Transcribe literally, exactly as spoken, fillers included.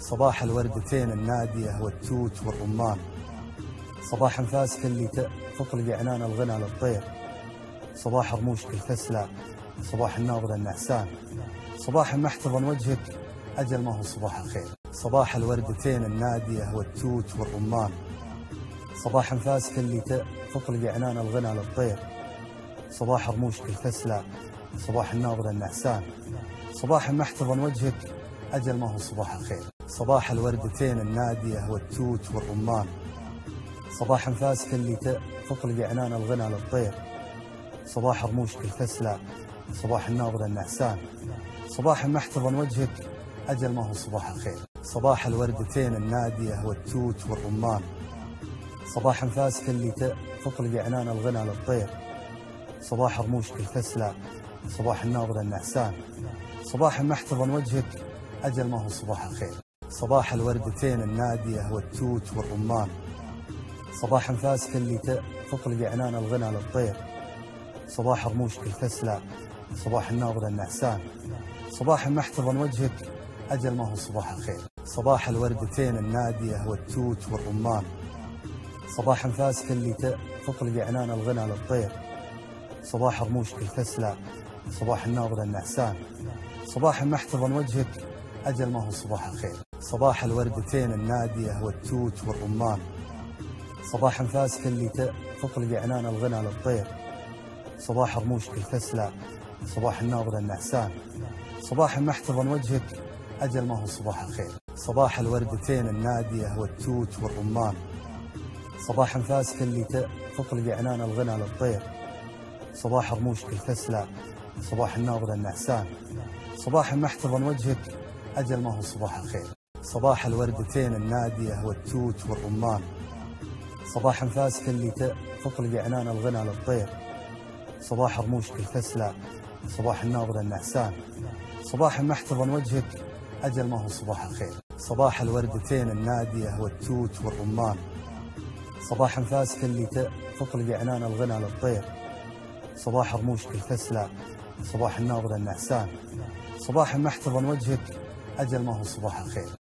صباح الوردتين النادية والتوت والرمان، صباح انفاسك اللي تطلق عنان الغنى للطير، صباح رموشك الكسلى، صباح الناظر النعسان، صباح محتضن وجهك أجل ما هو صباح الخير. صباح الوردتين النادية والتوت والرمان، صباح انفاسك اللي تطلق عنان الغنى للطير، صباح رموشك الكسلى، صباح الناظر النعسان، صباح محتضن وجهك أجل ما هو صباح الخير. صباح الوردتين النادية والتوت والرمان، صباح انفاسك اللي تطلق عنان الغنى للطير، صباح رموشك الكسلى، صباح الناظر النعسان، صباح محتضن وجهك أجل ما هو صباح الخير. صباح الوردتين النادية والتوت والرمان، صباح انفاسك اللي تطلق عنان الغنى للطير، صباح رموشك الكسلى، صباح الناظر النعسان، صباح محتضن وجهك أجل ما هو صباح الخير. صباح الوردتين النادية والتوت والرمان، صباح انفاسك اللي تطلق عنان الغنى للطير، صباح رموشك الكسلى، صباح الناظر النعسان، صباح محتضن وجهك أجل ما هو صباح الخير. صباح الوردتين النادية والتوت والرمان، صباح انفاسك اللي تطلق عنان الغنى للطير، صباح رموشك الكسلى، صباح الناظر النعسان، صباح محتضن وجهك أجل ما هو صباح الخير. صباح الوردتين النادية والتوت والرمان، صباح انفاسك اللي تطلق عنان الغنى للطير، صباح رموشك الكسلى، صباح الناظر النعسان، صباح محتضن وجهك أجل ما هو صباح الخير. صباح الوردتين النادية والتوت والرمان، صباح انفاسك اللي تطلق عنان الغنى للطير، صباح رموشك الكسلى، صباح الناظر النعسان، صباح محتضن وجهك أجل ما هو صباح الخير. صباح الوردتين النادية والتوت والرمان، صباح انفاسك اللي تطلق عنان الغنى للطير، صباح رموشك الكسلى، صباح الناظر النعسان، صباح محتضن وجهك أجل ما هو صباح الخير. صباح الوردتين النادية والتوت والرمان، صباح انفاسك اللي تطلق عنان الغنى للطير، صباح رموشك الكسلى، صباح الناظر النعسان، صباح محتضن وجهك أجل ما هو صباح الخير.